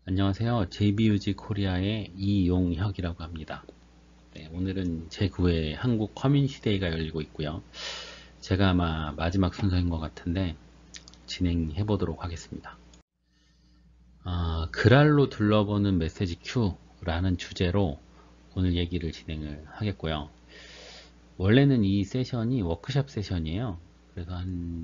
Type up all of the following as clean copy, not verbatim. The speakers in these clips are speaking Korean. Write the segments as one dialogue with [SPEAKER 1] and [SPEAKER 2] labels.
[SPEAKER 1] 안녕하세요. JBUG 코리아의 이용혁이라고 합니다. 네, 오늘은 제9회 한국 커뮤니티 데이가 열리고 있고요. 제가 아마 마지막 순서인 것 같은데 진행해 보도록 하겠습니다. 글알로 둘러보는 메시지 큐라는 주제로 오늘 얘기를 진행을 하겠고요. 원래는 이 세션이 워크샵 세션이에요. 그래서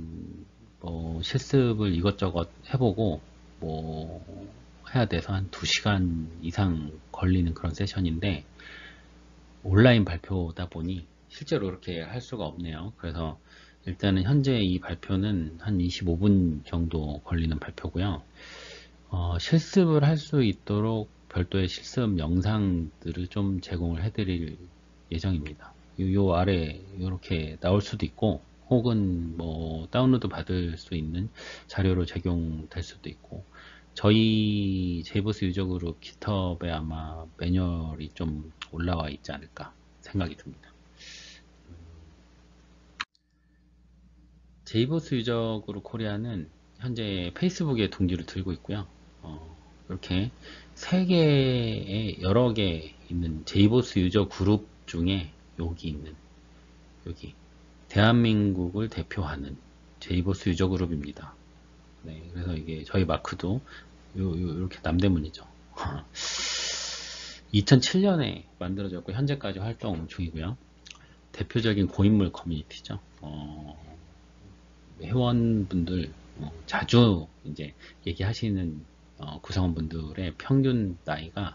[SPEAKER 1] 실습을 이것저것 해보고 해야 돼서 한 2시간 이상 걸리는 그런 세션인데 온라인 발표다 보니 실제로 그렇게 할 수가 없네요. 그래서 일단은 현재 이 발표는 한 25분 정도 걸리는 발표고요. 실습을 할 수 있도록 별도의 실습 영상들을 좀 제공을 해드릴 예정입니다. 요 아래 이렇게 나올 수도 있고 혹은 다운로드 받을 수 있는 자료로 제공될 수도 있고 저희 제이보스 유저 그룹 깃허브에 아마 매뉴얼이 좀 올라와 있지 않을까 생각이 듭니다. 제이보스 유저 그룹 코리아는 현재 페이스북에 둥지를 들고 있고요. 이렇게 세 개의 여러 개 있는 제이보스 유저 그룹 중에 여기 대한민국을 대표하는 제이보스 유저 그룹입니다. 네, 그래서 이게 저희 마크도 이렇게 남대문이죠. 2007년에 만들어졌고 현재까지 활동 중이고요. 대표적인 고인물 커뮤니티죠. 회원분들 자주 이제 얘기하시는 구성원분들의 평균 나이가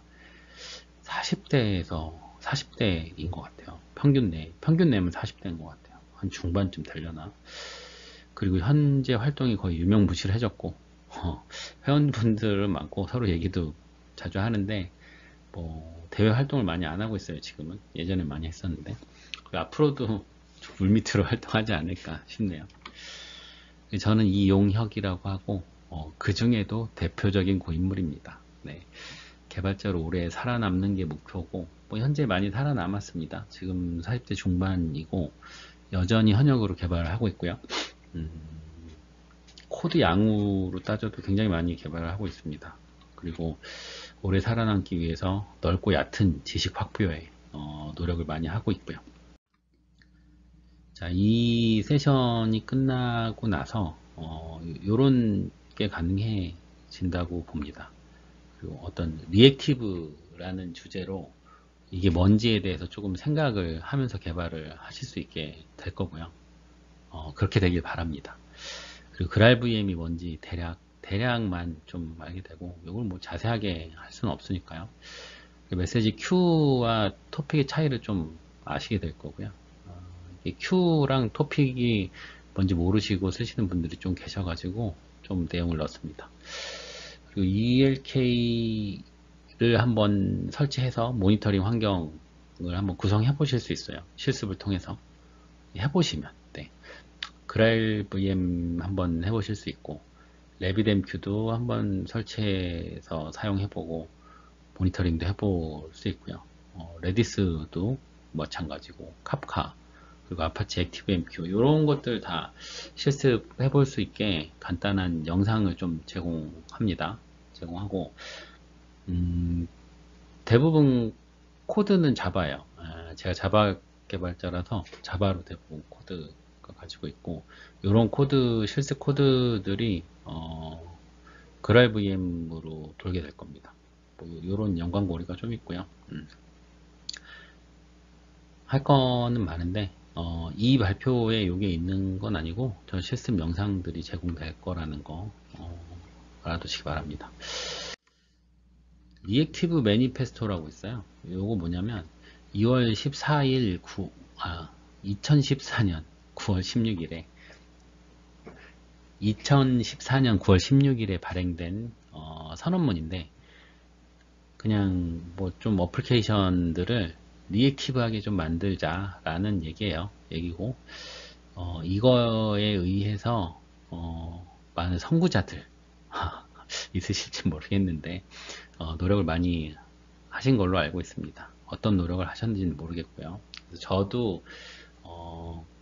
[SPEAKER 1] 40대에서 40대인 것 같아요. 평균 내면 40대인 것 같아요. 한 중반쯤 되려나. 그리고 현재 활동이 거의 유명무실해졌고 회원분들은 많고 서로 얘기도 자주 하는데 대외 활동을 많이 안 하고 있어요. 지금은 예전에 많이 했었는데 앞으로도 좀 물밑으로 활동하지 않을까 싶네요. 저는 이용혁이라고 하고 그 중에도 대표적인 고인물입니다. 네, 개발자로 오래 살아남는 게 목표고 현재 많이 살아남았습니다. 지금 40대 중반이고 여전히 현역으로 개발을 하고 있고요. 코드 양으로 따져도 굉장히 많이 개발을 하고 있습니다. 그리고 오래 살아남기 위해서 넓고 얕은 지식 확보에 노력을 많이 하고 있고요. 자, 이 세션이 끝나고 나서 요런 게 가능해진다고 봅니다. 그리고 어떤 리액티브라는 주제로 이게 뭔지에 대해서 조금 생각을 하면서 개발을 하실 수 있게 될 거고요. 그렇게 되길 바랍니다. 그리고 GraalVM이 뭔지 대략만 좀 알게 되고 이걸 뭐 자세하게 할 수는 없으니까요. 메시지 큐와 토픽의 차이를 좀 아시게 될 거고요. 큐랑 토픽이 뭔지 모르시고 쓰시는 분들이 좀 계셔가지고 좀 내용을 넣었습니다. 그리고 ELK를 한번 설치해서 모니터링 환경을 한번 구성해 보실 수 있어요. 실습을 통해서 해보시면 GraalVM 한번 해보실 수 있고 RabbitMQ도 한번 설치해서 사용해보고 모니터링도 해볼 수 있고요. 레디스도 마찬가지고 카프카 그리고 아파치 액티브MQ 이런 것들 다 실습해 볼 수 있게 간단한 영상을 좀 제공하고 대부분 코드는 자바예요. 제가 자바 개발자라서 자바로 대부분 코드가 가지고 있고 이런 코드 실습 코드들이 GraalVM으로 돌게 될 겁니다. 이런 연관고리가 좀 있고요. 할 거는 많은데 이 발표에 이게 있는 건 아니고 저 실습 영상들이 제공될 거라는 거 알아두시기 바랍니다. 리액티브 매니페스토라고 있어요. 요거 뭐냐면 2월 14일 2014년 9월 16일에 2014년 9월 16일에 발행된 선언문인데 그냥 뭐 좀 어플리케이션들을 리액티브하게 좀 만들자라는 얘기고 이거에 의해서 많은 선구자들 있으실지 모르겠는데 노력을 많이 하신 걸로 알고 있습니다. 어떤 노력을 하셨는지는 모르겠고요. 저도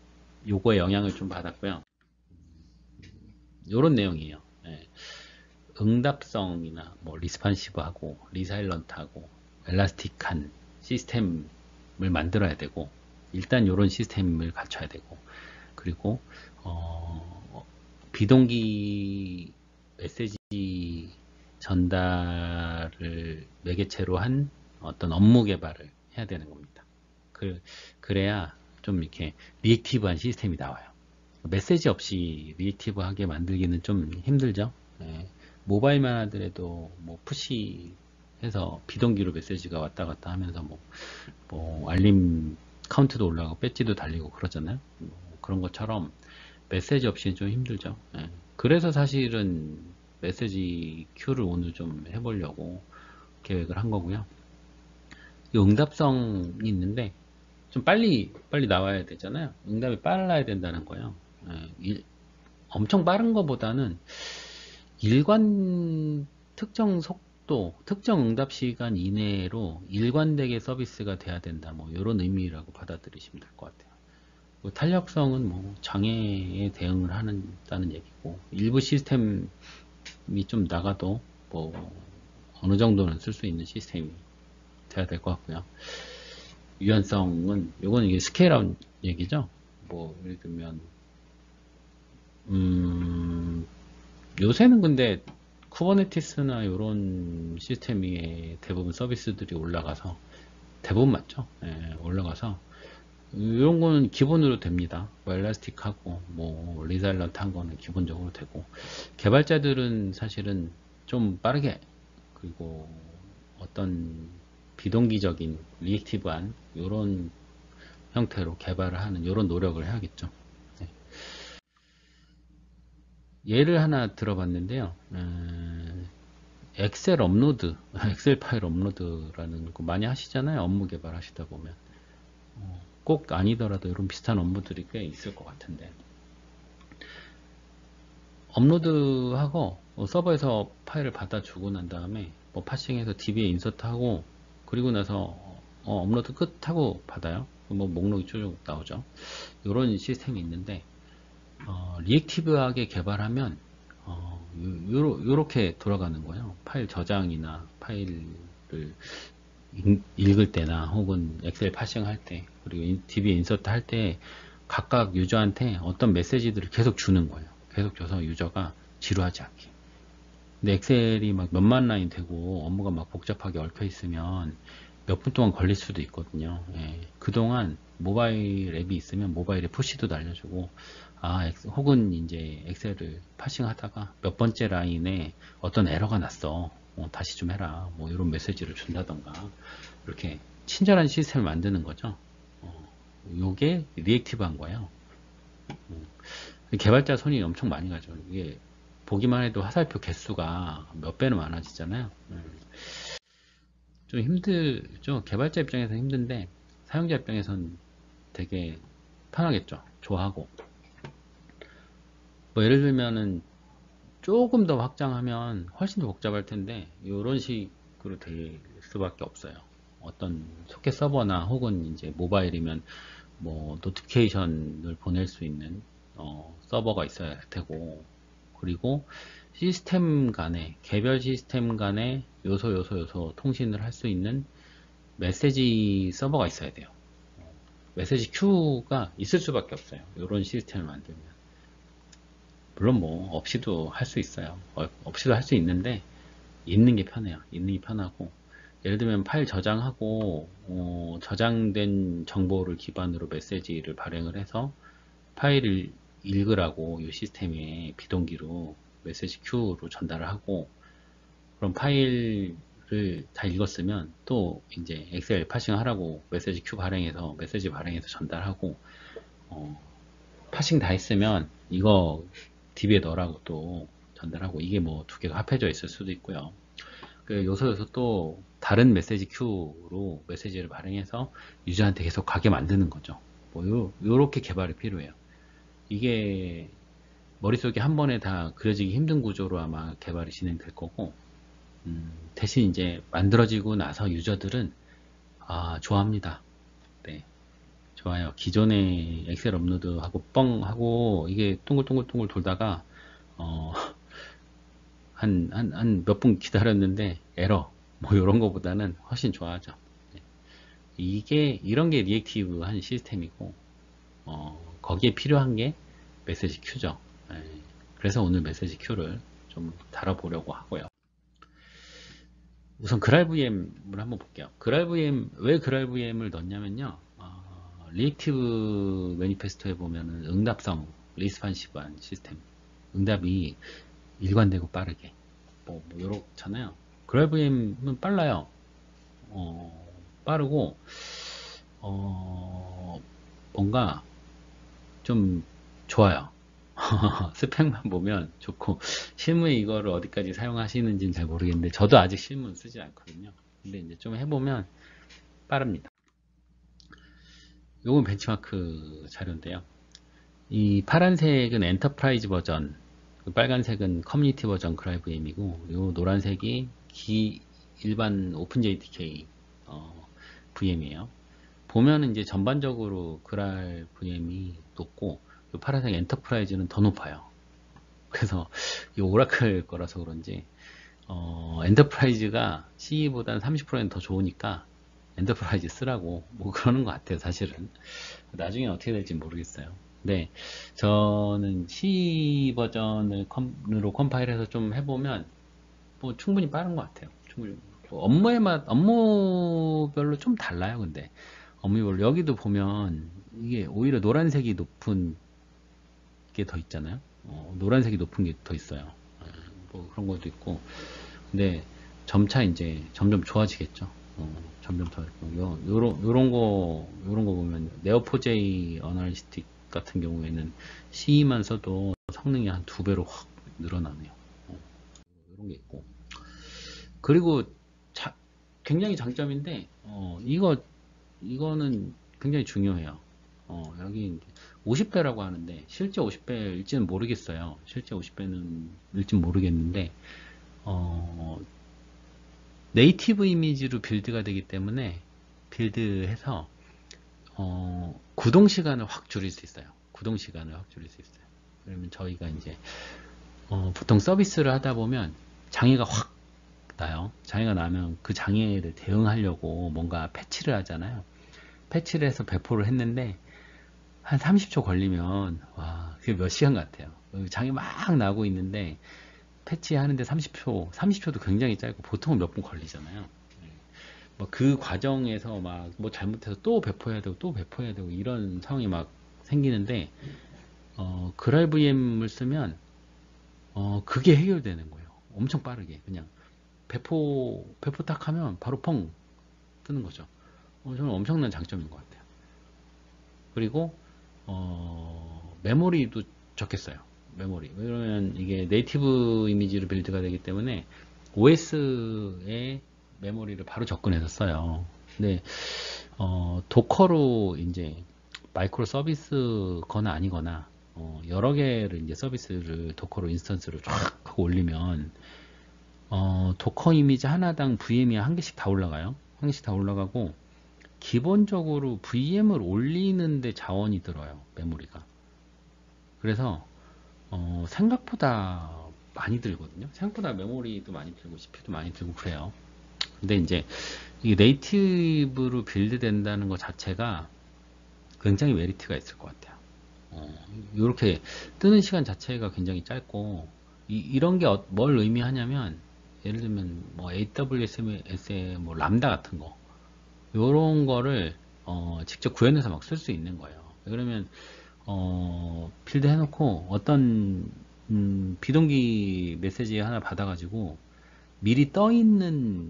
[SPEAKER 1] 요거에 영향을 좀 받았고요. 요런 내용이에요. 예. 응답성이나 뭐 리스판시브하고 리사일런트하고 엘라스틱한 시스템을 만들어야 되고, 일단 이런 시스템을 갖춰야 되고, 그리고 비동기 메시지 전달을 매개체로 한 어떤 업무 개발을 해야 되는 겁니다. 그래야 좀 이렇게 리액티브한 시스템이 나와요. 메시지 없이 리액티브하게 만들기는 좀 힘들죠. 예. 모바일만 하더라도 뭐 푸시해서 비동기로 메시지가 왔다 갔다 하면서 뭐 알림 카운트도 올라가고 배지도 달리고 그러잖아요. 뭐 그런 것처럼 메시지 없이는 좀 힘들죠. 예. 그래서 사실은 메시지 큐를 오늘 좀 해보려고 계획을 한 거고요. 이 응답성이 있는데 좀 빨리 나와야 되잖아요. 응답이 빨라야 된다는 거예요. 예, 엄청 빠른 것보다는 특정 속도, 특정 응답 시간 이내로 일관되게 서비스가 돼야 된다. 뭐 이런 의미라고 받아들이시면 될 것 같아요. 탄력성은 뭐 장애에 대응을 한다는 얘기고, 일부 시스템이 좀 나가도 뭐 어느 정도는 쓸 수 있는 시스템이 돼야 될 것 같고요. 유연성은 요건 이게 스케일아웃 얘기죠. 뭐 예를 들면 요새는 근데 쿠버네티스나 이런 시스템 에 대부분 서비스들이 올라가서 대부분 맞죠? 예, 올라가서 이런 거는 기본으로 됩니다. 뭐 엘라스틱하고 뭐 리자일런트한 거는 기본적으로 되고, 개발자들은 사실은 좀 빠르게, 그리고 어떤 비동기적인 리액티브한 이런 형태로 개발을 하는 이런 노력을 해야겠죠. 네. 예를 하나 들어봤는데요. 엑셀 업로드, 엑셀 파일 업로드라는 거 많이 하시잖아요. 업무 개발 하시다 보면. 꼭 아니더라도 이런 비슷한 업무들이 꽤 있을 것 같은데, 업로드하고 서버에서 파일을 받아주고 난 다음에 뭐 파싱해서 DB에 인서트하고, 그리고 나서 업로드 끝하고 받아요. 뭐 목록이 쭉 나오죠. 이런 시스템이 있는데, 리액티브하게 개발하면 요렇게 돌아가는 거예요. 파일 저장이나 파일을 읽을 때나 혹은 엑셀 파싱 할 때, 그리고 DB 인서트 할 때 각각 유저한테 어떤 메시지들을 계속 주는 거예요. 계속 줘서 유저가 지루하지 않게. 근데 엑셀이 막 몇만 라인 되고 업무가 막 복잡하게 얽혀 있으면 몇 분 동안 걸릴 수도 있거든요. 예. 그동안 모바일 앱이 있으면 모바일에 푸시도 날려주고, 혹은 이제 엑셀을 파싱 하다가 몇 번째 라인에 어떤 에러가 났어. 다시 좀 해라. 뭐 이런 메시지를 준다던가. 이렇게 친절한 시스템을 만드는 거죠. 요게 리액티브한 거예요. 개발자 손이 엄청 많이 가죠. 이게 보기만 해도 화살표 개수가 몇 배는 많아지잖아요. 좀 힘들죠. 개발자 입장에서 힘든데 사용자 입장에선 되게 편하겠죠. 좋아하고. 뭐 예를 들면은 조금 더 확장하면 훨씬 더 복잡할 텐데 이런 식으로 될 수밖에 없어요. 어떤 소켓 서버나 혹은 이제 모바일이면 뭐 노티피케이션을 보낼 수 있는 서버가 있어야 할 테고, 그리고 시스템 간에, 개별 시스템 간에 요소 통신을 할 수 있는 메시지 서버가 있어야 돼요. 메시지 큐가 있을 수밖에 없어요. 이런 시스템을 만들면. 물론 뭐 없이도 할 수 있어요. 없이도 할 수 있는데 있는 게 편해요. 있는 게 편하고, 예를 들면 파일 저장하고 저장된 정보를 기반으로 메시지를 발행을 해서 파일을 읽으라고 이 시스템에 비동기로 메시지 큐로 전달을 하고, 그럼 파일을 다 읽었으면 또 이제 엑셀 파싱 하라고 메시지 큐 발행해서 메시지 발행해서 전달하고, 파싱 다 했으면 이거 DB에 넣으라고 또 전달하고, 이게 뭐 두 개가 합해져 있을 수도 있고요. 그 요소에서 또 다른 메시지 큐로 메시지를 발행해서 유저한테 계속 가게 만드는 거죠. 뭐 요렇게 개발이 필요해요. 이게 머릿속에 한 번에 다 그려지기 힘든 구조로 아마 개발이 진행될 거고, 대신 이제 만들어지고 나서 유저들은 좋아합니다. 네, 좋아요. 기존에 엑셀 업로드하고 뻥 하고 이게 동글동글 돌다가 한 몇 분 기다렸는데 에러 뭐 이런 거보다는 훨씬 좋아하죠. 네. 이런 게 리액티브 한 시스템이고, 거기에 필요한 게 메시지 큐죠. 네. 그래서 오늘 메시지 큐를 좀 다뤄보려고 하고요. 우선 GraalVM을 한번 볼게요. 왜 GraalVM을 넣냐면요. 리액티브 매니페스토에 보면은 응답성 리스판시브한 시스템, 응답이 일관되고 빠르게 요렇잖아요. GraalVM은 빨라요. 빠르고 뭔가 좀 좋아요. 스펙만 보면 좋고, 실무에 이거를 어디까지 사용하시는지는 잘 모르겠는데 저도 아직 실무는 쓰지 않거든요. 근데 이제 좀 해보면 빠릅니다. 요건 벤치마크 자료인데요. 이 파란색은 엔터프라이즈 버전, 빨간색은 커뮤니티 버전 GraalVM이고, 요 노란색이 일반 오픈JDK VM이에요. 보면은 이제 전반적으로 GraalVM이 높고, 요 파란색 엔터프라이즈는 더 높아요. 그래서 이 오라클 거라서 그런지 엔터프라이즈가 CE보다는 30%는 더 좋으니까 엔터프라이즈 쓰라고 뭐 그러는 것 같아요. 사실은 나중에 어떻게 될지 모르겠어요. 근데 저는 CE 버전으로 컴파일해서 좀 해보면 뭐 충분히 빠른 것 같아요. 충분히 업무별로 좀 달라요. 근데 업무별로 여기도 보면 이게 오히려 노란색이 높은 게 더 있잖아요. 노란색이 높은 게 더 있어요. 뭐 그런 것도 있고. 근데 점차 이제 점점 좋아지겠죠. 점점 더 요런 거 보면 네오포제이 어널리스틱 같은 경우에는 C만 써도 성능이 한 2배로 확 늘어나네요. 이런 게 있고. 그리고 굉장히 장점인데 이거는 굉장히 중요해요. 여기 50배라고 하는데 실제 50배일지는 모르겠어요. 실제 50배는 일지 모르겠는데 네이티브 이미지로 빌드가 되기 때문에 빌드해서 구동 시간을 확 줄일 수 있어요. 구동 시간을 확 줄일 수 있어요. 그러면 저희가 이제 보통 서비스를 하다 보면 장애가 확 나요. 장애가 나면 그 장애를 대응하려고 뭔가 패치를 하잖아요. 패치를 해서 배포를 했는데 한 30초 걸리면 와 그게 몇 시간 같아요. 장애 막 나고 있는데 패치하는데 30초도 굉장히 짧고 보통은 몇 분 걸리잖아요. 뭐 그 과정에서 막 뭐 잘못해서 또 배포해야 되고 또 배포해야 되고 이런 상황이 막 생기는데 GraalVM을 쓰면 그게 해결되는 거예요. 엄청 빠르게 그냥 배포 딱 하면 바로 펑 뜨는 거죠. 저는 엄청난 장점인 것 같아요. 그리고 메모리도 적겠어요. 메모리. 왜냐면 이게 네이티브 이미지로 빌드가 되기 때문에 OS에 메모리를 바로 접근해서 써요. 근데 도커로 이제 마이크로 서비스거나 아니거나 여러 개를 이제 서비스를 도커로 인스턴스를 쫙 하고 올리면 도커 이미지 하나당 VM이 한 개씩 다 올라가요. 한 개씩 다 올라가고 기본적으로 VM을 올리는데 자원이 들어요. 메모리가. 그래서 생각보다 많이 들거든요. 생각보다 메모리도 많이 들고 CPU도 많이 들고 그래요. 근데 이제 이게 네이티브로 빌드 된다는 것 자체가 굉장히 메리트가 있을 것 같아요. 이렇게 뜨는 시간 자체가 굉장히 짧고 이런 게 뭘 의미하냐면 예를 들면 뭐 AWS의 뭐 람다 같은 거 요런 거를 직접 구현해서 막 쓸 수 있는 거예요. 그러면 필드 해놓고 어떤 비동기 메시지 하나 받아가지고 미리 떠 있는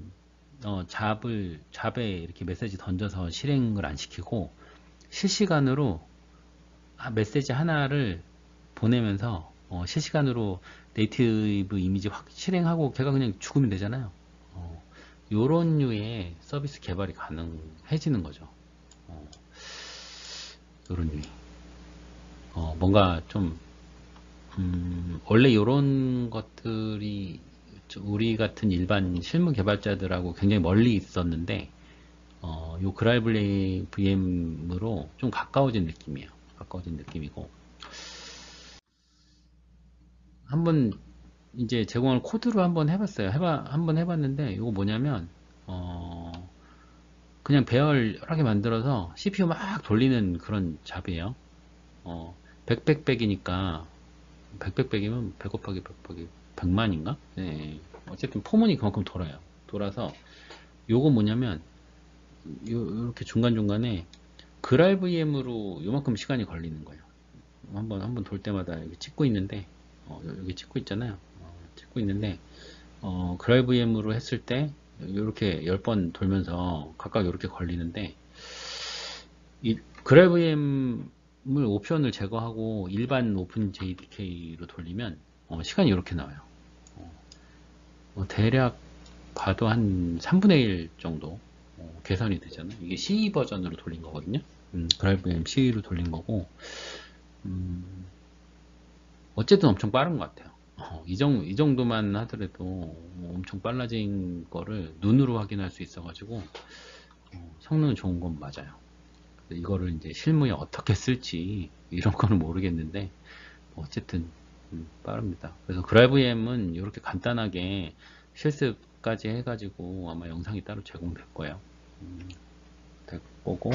[SPEAKER 1] 잡에 이렇게 메시지 던져서 실행을 안 시키고 실시간으로 메시지 하나를 보내면서 실시간으로 네이티브 이미지 확 실행하고 걔가 그냥 죽으면 되잖아요. 요런 류의 서비스 개발이 가능해지는 거죠. 요런 류의. 뭔가 좀 원래 이런 것들이 우리 같은 일반 실무 개발자들하고 굉장히 멀리 있었는데 요 그랄블레이 VM으로 좀 가까워진 느낌이에요. 가까워진 느낌이고 한번 이제 제공을 코드로 한번 해봤어요. 한번 해봤는데, 이거 뭐냐면, 그냥 배열 여러 개 만들어서 CPU 막 돌리는 그런 잡이에요. 어, 100이니까, 100이면 100 곱하기 100 곱하기 100만인가? 네. 어쨌든 포문이 그만큼 돌아요. 돌아서, 요거 뭐냐면, 요렇게 중간중간에 그랄 VM으로 요만큼 시간이 걸리는 거예요. 한번 돌 때마다 이렇게 찍고 있는데, 여기 찍고 있잖아요. 찍고 있는데, 그랄 VM으로 했을 때, 이렇게 10번 돌면서 각각 이렇게 걸리는데, 이 그랄 VM을 옵션을 제거하고 일반 오픈 JDK로 돌리면, 시간이 이렇게 나와요. 대략 봐도 한 3분의 1 정도 계산이 되잖아요. 이게 CE 버전으로 돌린 거거든요. 그랄 VM CE로 돌린 거고, 음, 어쨌든 엄청 빠른 것 같아요. 이 정도만 하더라도 엄청 빨라진 거를 눈으로 확인할 수 있어가지고 성능은 좋은 건 맞아요. 이거를 이제 실무에 어떻게 쓸지 이런 거는 모르겠는데 어쨌든 빠릅니다. 그래서 그라이브엠은 이렇게 간단하게 실습까지 해가지고 아마 영상이 따로 제공될 거예요. 될 거고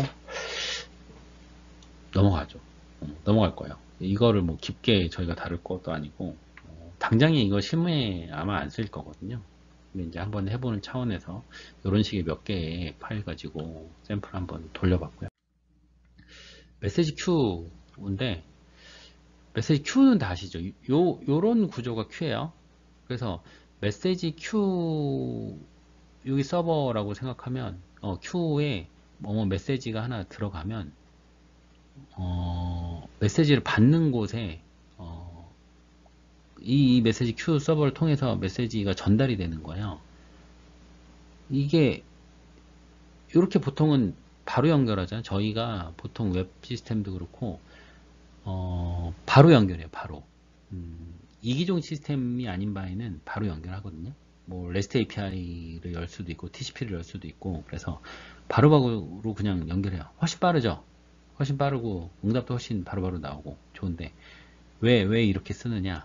[SPEAKER 1] 넘어가죠. 넘어갈 거예요. 이거를 뭐 깊게 저희가 다룰 것도 아니고 당장에 이거 실무에 아마 안 쓸 거거든요. 근데 이제 한번 해보는 차원에서 이런 식의 몇 개의 파일 가지고 샘플 한번 돌려봤고요. 메시지 큐인데 메시지 큐는 다 아시죠? 요런 구조가 큐예요. 그래서 메시지 큐 여기 서버라고 생각하면 큐에 뭐 메시지가 하나 들어가면 메시지를 받는 곳에 이 메시지 큐 서버를 통해서 메시지가 전달이 되는 거예요. 이게 이렇게 보통은 바로 연결하잖아요. 저희가 보통 웹 시스템도 그렇고 바로 연결해요. 바로 이기종 시스템이 아닌 바에는 바로 연결하거든요. 뭐 REST API를 열 수도 있고 TCP를 열 수도 있고 그래서 바로바로 그냥 연결해요. 훨씬 빠르죠. 훨씬 빠르고 응답도 훨씬 바로바로 나오고 좋은데 왜 이렇게 쓰느냐?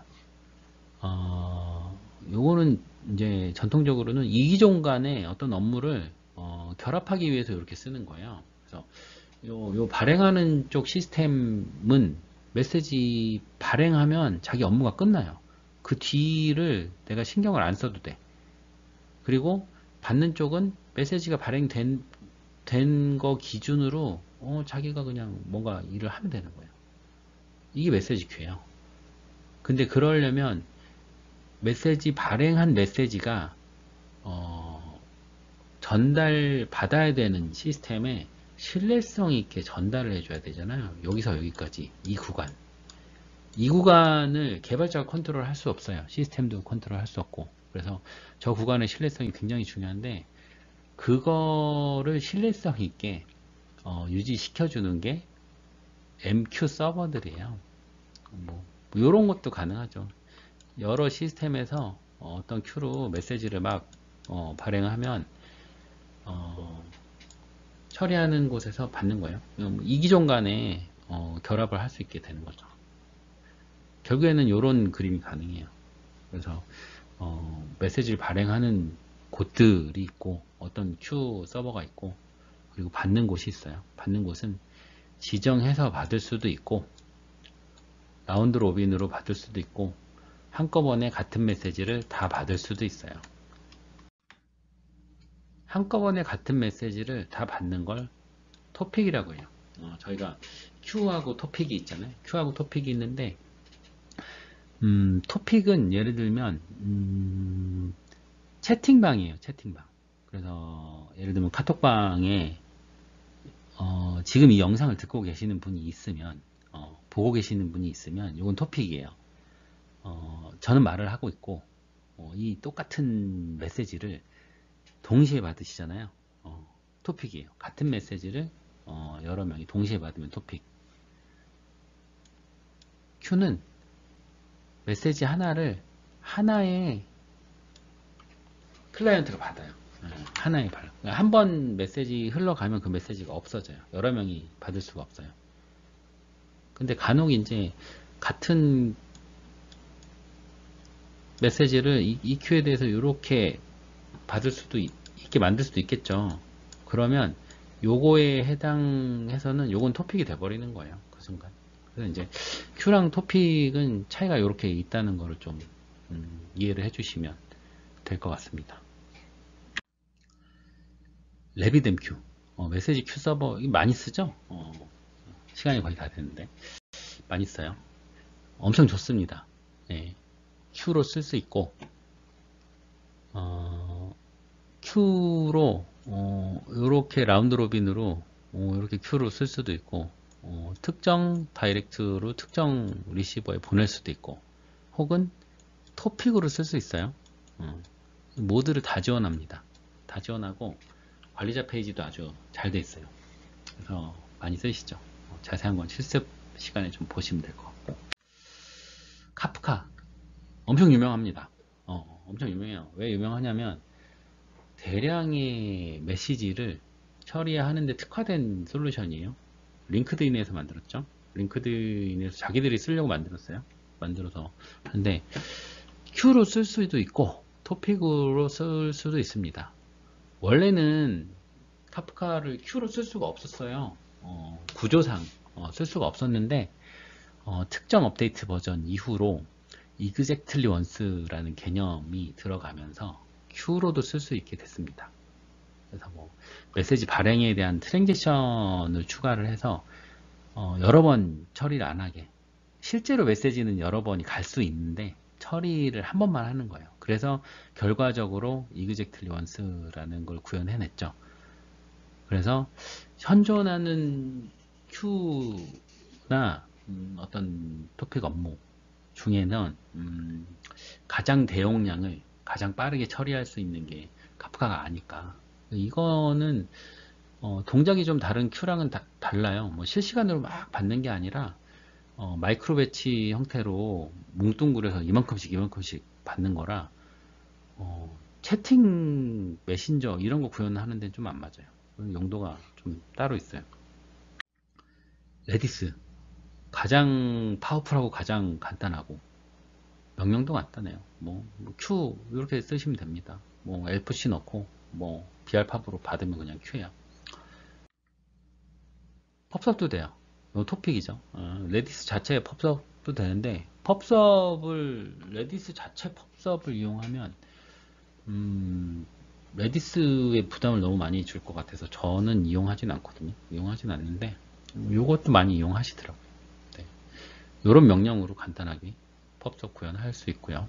[SPEAKER 1] 요거는 이제 전통적으로는 이기종 간의 어떤 업무를 결합하기 위해서 이렇게 쓰는 거예요. 그래서 요 발행하는 쪽 시스템은 메시지 발행하면 자기 업무가 끝나요. 그 뒤를 내가 신경을 안 써도 돼. 그리고 받는 쪽은 메시지가 발행된 거 기준으로 자기가 그냥 뭔가 일을 하면 되는 거예요. 이게 메시지 큐예요. 근데 그러려면 메시지 발행한 메시지가 전달 받아야 되는 시스템에 신뢰성 있게 전달을 해줘야 되잖아요. 여기서 여기까지 이 구간을 개발자가 컨트롤 할 수 없어요. 시스템도 컨트롤 할 수 없고 그래서 저 구간의 신뢰성이 굉장히 중요한데 그거를 신뢰성 있게 유지시켜주는 게 MQ 서버들이에요. 뭐 이런 것도 가능하죠. 여러 시스템에서 어떤 큐로 메시지를 막 발행하면 처리하는 곳에서 받는 거예요. 이기종 간에 결합을 할 수 있게 되는 거죠. 결국에는 이런 그림이 가능해요. 그래서 메시지를 발행하는 곳들이 있고 어떤 큐 서버가 있고 그리고 받는 곳이 있어요. 받는 곳은 지정해서 받을 수도 있고 라운드 로빈으로 받을 수도 있고 한꺼번에 같은 메시지를 다 받을 수도 있어요. 한꺼번에 같은 메시지를 다 받는 걸 토픽이라고 해요. 저희가 Q하고 토픽이 있잖아요. Q하고 토픽이 있는데 토픽은 예를 들면 채팅방이에요. 채팅방. 그래서 예를 들면 카톡방에 지금 이 영상을 듣고 계시는 분이 있으면 보고 계시는 분이 있으면 이건 토픽이에요. 저는 말을 하고 있고 이 똑같은 메시지를 동시에 받으시잖아요. 토픽이에요. 같은 메시지를 여러 명이 동시에 받으면 토픽. Q는 메시지 하나를 하나의 클라이언트가 받아요. 하나의 발. 한 번 메시지 흘러가면 그 메시지가 없어져요. 여러 명이 받을 수가 없어요. 근데 간혹 이제 같은 메시지를 EQ에 대해서 이렇게 받을 수도 있게 만들 수도 있겠죠. 그러면 요거에 해당해서는 요건 토픽이 돼버리는 거예요. 그 순간. 그래서 이제 Q랑 토픽은 차이가 이렇게 있다는 거를 좀 이해를 해주시면 될 것 같습니다. 레비뎀Q 메시지 큐 서버 많이 쓰죠? 시간이 거의 다 됐는데 많이 써요. 엄청 좋습니다. 예, Q로 쓸 수 있고 Q로 이렇게 라운드 로빈으로 이렇게 Q로 쓸 수도 있고 특정 다이렉트로 특정 리시버에 보낼 수도 있고 혹은 토픽으로 쓸 수 있어요. 모드를 다 지원합니다. 다 지원하고 관리자 페이지도 아주 잘 돼 있어요. 그래서 많이 쓰시죠. 자세한 건 실습 시간에 좀 보시면 될 것 같고 카프카 엄청 유명합니다. 엄청 유명해요. 왜 유명하냐면 대량의 메시지를 처리하는데 특화된 솔루션이에요. 링크드인에서 만들었죠. 링크드인에서 자기들이 쓰려고 만들었어요. 만들어서 하는데 Q로 쓸 수도 있고 토픽으로 쓸 수도 있습니다. 원래는 카프카를 Q로 쓸 수가 없었어요. 구조상 쓸 수가 없었는데 특정 업데이트 버전 이후로 exactly once라는 개념이 들어가면서 Q로도 쓸 수 있게 됐습니다. 그래서 뭐 메시지 발행에 대한 트랜지션을 추가를 해서 여러 번 처리를 안 하게 실제로 메시지는 여러 번이 갈 수 있는데 처리를 한 번만 하는 거예요. 그래서 결과적으로 exactly once라는 걸 구현해냈죠. 그래서 현존하는 Q나 어떤 토픽 업무 중에는 가장 대용량을 가장 빠르게 처리할 수 있는 게 카프카가 아닐까. 이거는 동작이 좀 다른 Q랑은 달라요. 뭐 실시간으로 막 받는 게 아니라 마이크로 배치 형태로 뭉뚱그려서 이만큼씩 받는 거라 채팅 메신저 이런 거 구현하는 데는 좀 안 맞아요. 용도가 좀 따로 있어요. 레디스 가장 파워풀하고 가장 간단하고 명령도 간단해요. 뭐 Q 이렇게 쓰시면 됩니다. 뭐 LFC 넣고 뭐 BR팝으로 받으면 그냥 Q야. 펍섭도 돼요. 이거 토픽이죠. 레디스 자체에 펍섭도 되는데 레디스 자체 펍섭을 이용하면 레디스의 부담을 너무 많이 줄 것 같아서 저는 이용하진 않거든요. 이용하진 않는데 이것도 많이 이용하시더라고요. 네. 이런 명령으로 간단하게 펍섭 구현할 수 있고요.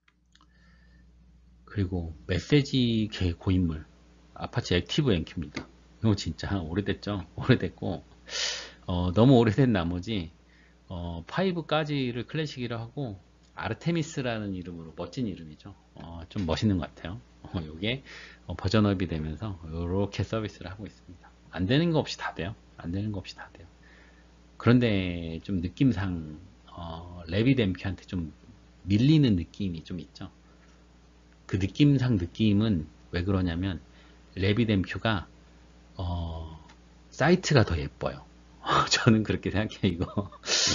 [SPEAKER 1] 그리고 메시지 개 고인물 아파치 액티브 엔큐입니다. 이거 진짜 오래됐죠. 오래됐고 너무 오래된 나머지 5까지를 클래식이라 하고 아르테미스라는 이름으로 멋진 이름이죠. 좀 멋있는 것 같아요. 요게 버전업이 되면서 이렇게 서비스를 하고 있습니다. 안 되는 거 없이 다 돼요. 안 되는 거 없이 다 돼요. 그런데 좀 느낌상 레비뎀큐한테 좀 밀리는 느낌이 좀 있죠. 그 느낌은 왜 그러냐면 레비뎀큐가 사이트가 더 예뻐요. 저는 그렇게 생각해요. 이거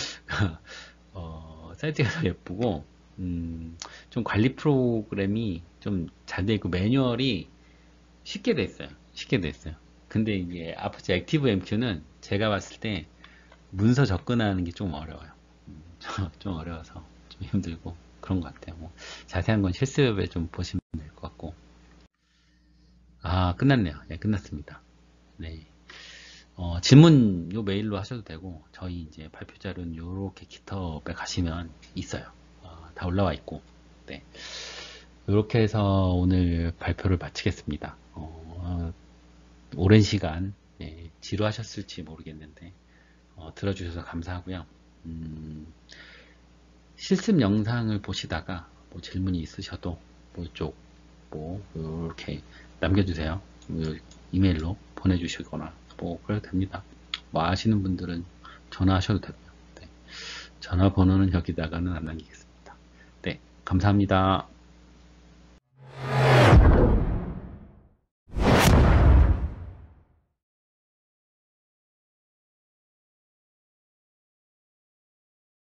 [SPEAKER 1] 사이트가 더 예쁘고 좀 관리 프로그램이 좀 잘 돼 있고 매뉴얼이 쉽게 돼 있어요. 쉽게 돼 있어요. 근데 이게 아파치 액티브 MQ는 제가 봤을 때 문서 접근하는 게 좀 어려워요. 좀 어려워서 좀 힘들고 그런 것 같아요. 뭐 자세한 건 실습에 좀 보시면 될 것 같고. 끝났네요. 네, 끝났습니다. 네. 질문 요 메일로 하셔도 되고 저희 이제 발표 자료는 요렇게 깃허브에 가시면 있어요. 다 올라와 있고. 네. 요렇게 해서 오늘 발표를 마치겠습니다. 오랜 시간 지루하셨을지 모르겠는데 들어주셔서 감사하고요. 실습 영상을 보시다가 뭐 질문이 있으셔도 이쪽 이렇게 남겨주세요. 이메일로 보내주시거나 그래도 됩니다. 뭐 아시는 분들은 전화하셔도 되고요. 네. 전화번호는 여기다가는 안 남기겠습니다. 네, 감사합니다.